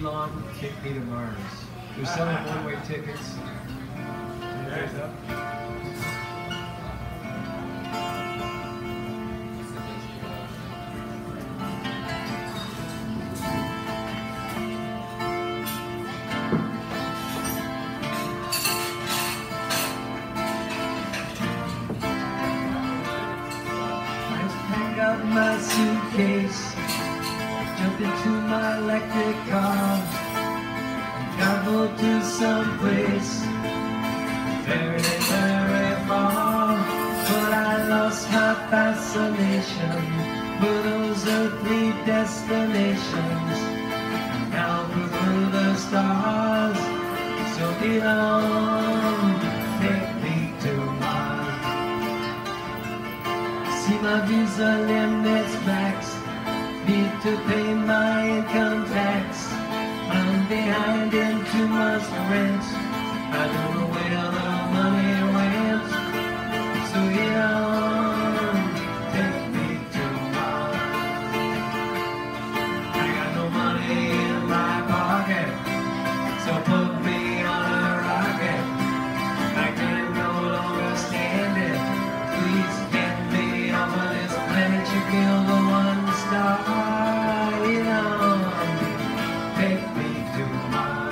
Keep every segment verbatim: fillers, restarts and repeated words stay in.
Elon, take me to Mars. They're selling one-way tickets. There's up. Pack up my suitcase, jump into my electric car, and travel to some place very, very far. But I lost my fascination for those earthly destinations. Now prefer the stars, so Elon, take me to Mars. See my visa limits max, need to pay my income tax. I'm behind in two months rent, I don't know where the money went. So Elon, take me to Mars. I got no money in my pocket, so put me on a rocket. I can no longer stand it, please get me off of this planet. You feel the one star, Elon, take me to Mars.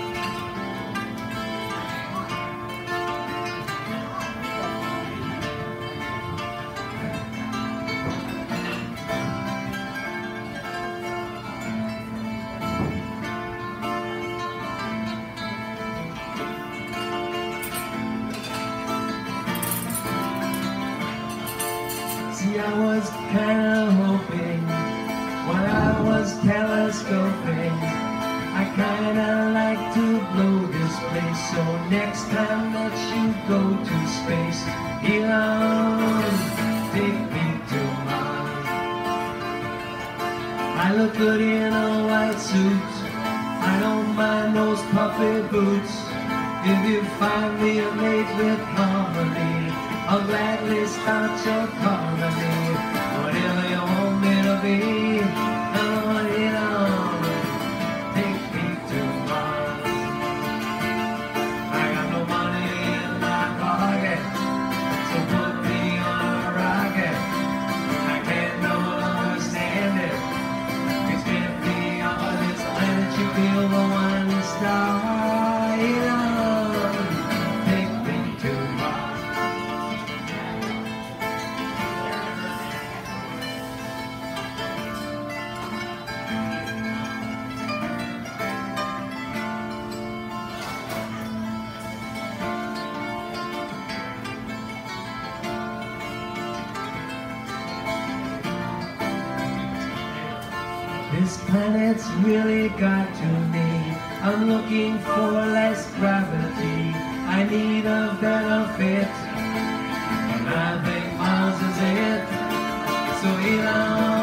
See, I was kinda hoping while I was telescoping, I kinda like to blow this place. So next time that you go to space, Elon, take me to Mars. I look good in a white suit, I don't mind those puffy boots. If you find me a mate with harmony, I'll gladly start your colony. Whatever you want me to be, oh, Elon, take me to Mars. I got no money in my pocket, so put me on a rocket. I can't no longer stand it, it's get me off of this planet. You feel the one star, Elon, take me to Mars. This planet's really got to me. I'm looking for less gravity, I need a better fit, and I think Mars is it. So Elon,